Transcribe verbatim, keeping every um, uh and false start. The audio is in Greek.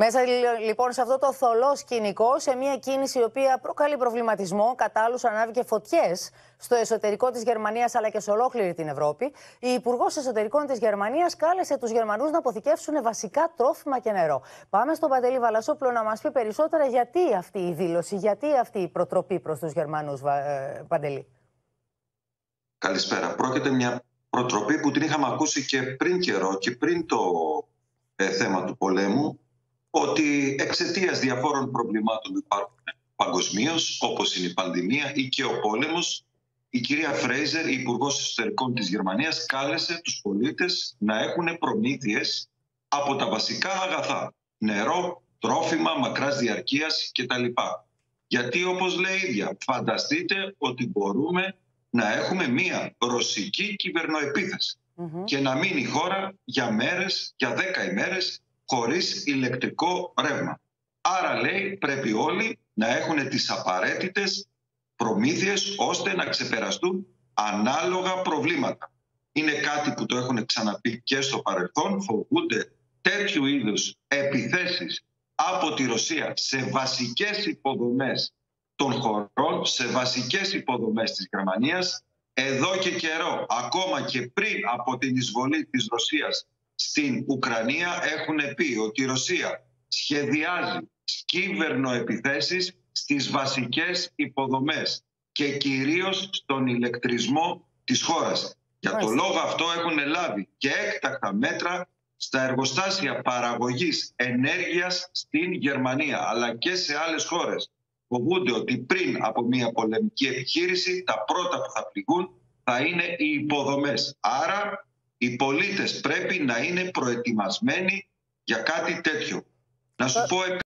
Μέσα λοιπόν σε αυτό το θολό σκηνικό, σε μια κίνηση η οποία προκαλεί προβληματισμό, κατά άλλους ανάβηκε φωτιές στο εσωτερικό της Γερμανίας αλλά και σε ολόκληρη την Ευρώπη, η Υπουργός Εσωτερικών της Γερμανίας κάλεσε τους Γερμανούς να αποθηκεύσουν βασικά τρόφιμα και νερό. Πάμε στον Παντελή Βαλασόπουλο να μας πει περισσότερα γιατί αυτή η δήλωση, γιατί αυτή η προτροπή προς τους Γερμανούς, Παντελή. Καλησπέρα. Πρόκειται μια προτροπή που την είχαμε ακούσει και πριν καιρό και πριν το ε, θέμα του πολέμου, ότι εξαιτίας διαφόρων προβλημάτων που υπάρχουν παγκοσμίως, όπως είναι η πανδημία ή και ο πόλεμος, η κυρία Φρέιζερ, η Υπουργός Εσωτερικών της Γερμανίας, κάλεσε τους πολίτες να έχουν προμήθειες από τα βασικά αγαθά. Νερό, τρόφιμα μακράς διαρκείας κτλ. Γιατί, όπως λέει η ίδια, φανταστείτε ότι μπορούμε να έχουμε μία ρωσική κυβερνοεπίθεση mm-hmm. και να μείνει η χώρα για μέρες, για δέκα ημέρες, χωρίς ηλεκτρικό ρεύμα. Άρα, λέει, πρέπει όλοι να έχουν τις απαραίτητες προμήθειες ώστε να ξεπεραστούν ανάλογα προβλήματα. Είναι κάτι που το έχουν ξαναπεί και στο παρελθόν. Φοβούνται τέτοιου είδους επιθέσεις από τη Ρωσία σε βασικές υποδομές των χωρών, σε βασικές υποδομές της Γερμανίας, εδώ και καιρό, ακόμα και πριν από την εισβολή της Ρωσίας στην Ουκρανία, έχουν πει ότι η Ρωσία σχεδιάζει κυβερνοεπιθέσεις στις βασικές υποδομές και κυρίως στον ηλεκτρισμό της χώρας. Για τον λόγο αυτό έχουν λάβει και έκτακτα μέτρα στα εργοστάσια παραγωγής ενέργειας στην Γερμανία, αλλά και σε άλλες χώρες. Φοβούνται ότι πριν από μια πολεμική επιχείρηση τα πρώτα που θα πληγούν θα είναι οι υποδομές. Άρα οι πολίτες πρέπει να είναι προετοιμασμένοι για κάτι τέτοιο. Να σου πω